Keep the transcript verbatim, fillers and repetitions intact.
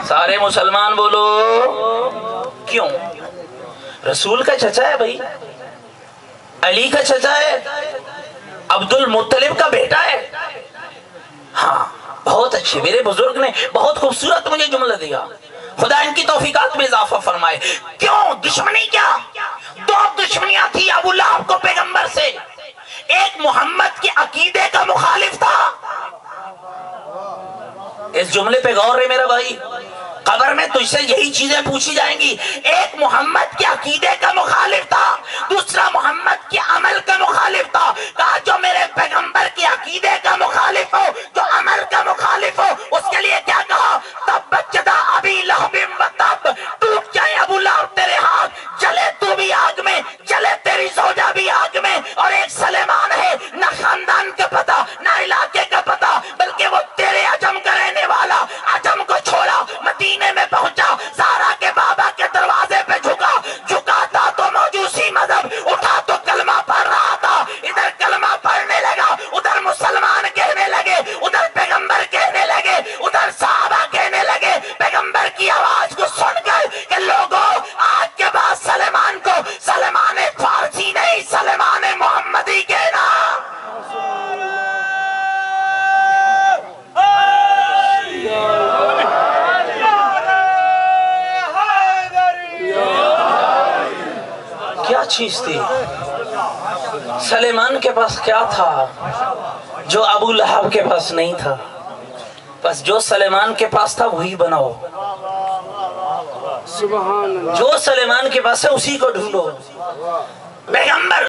سارے مسلمان بولو کیوں؟ رسول کا چچا ہے بھائی، علی کا چچا ہے، عبد المطلب کا بیٹا ہے۔ ہاں بہت اچھے، میرے بزرگ نے بہت خوبصورت مجھے جملہ دیا، خدا ان کی توفیقات میں اضافہ فرمائے۔ کیوں دشمنی؟ کیا دو دشمنیاں تھی ابو لہب کو پیغمبر سے، ایک محمد کے عقیدے کا مخالف تھا۔ اس جملے پہ غور ہے میرا بھائی، قبر میں تجھ سے یہی چیزیں پوچھی جائیں گی۔ ایک محمد کے عقیدے کا مخالف تھا، دوسرا محمد کے عمل کا مخالف تھا۔ کہا جو میرے پیغمبر کے عقیدے کا مخالف ہو، جو عمل کا مخالف ہو، اس کے لیے کیا کہا؟ تبت یدا ابی لہب وتب، ٹوٹ جائے ابو لہب تیرے ہاتھ، جلے تو بھی آگ میں، جلے تیری زوجہ بھی آگ میں۔ اور ایک سلیمان ہے، نہ خاندان کا پتہ نہ علاقے کا پتہ، بلکہ وہ تیرے عجم کا رہنے والا، عجم کو چھوڑا مدینے میں پہنچا، زہرا کے بابا کے دروازے پہ جھکا، جھکا تھا تو موجوسی مذہب، اٹھا تو کلمہ پڑھ رہا تھا، ادھر کلمہ پڑھنے لگا، ادھر مسلمان کہنے لگے، ادھر پیغمبر کہنے لگے، ادھر صحابہ کہنے لگے۔ پیغمبر کی آواز کو سن کر کہ لوگوں آج کے بعد سلیمان کو سلیمان فارسی نہیں، سلیمان محمدی کہنا۔ کیا چیز تھی؟ سلیمان کے پاس کیا تھا جو ابو لہب کے پاس نہیں تھا؟ بس جو سلیمان کے پاس تھا وہی بناؤ، جو سلیمان کے پاس ہے اسی کو ڈھونڈو۔ پیغمبر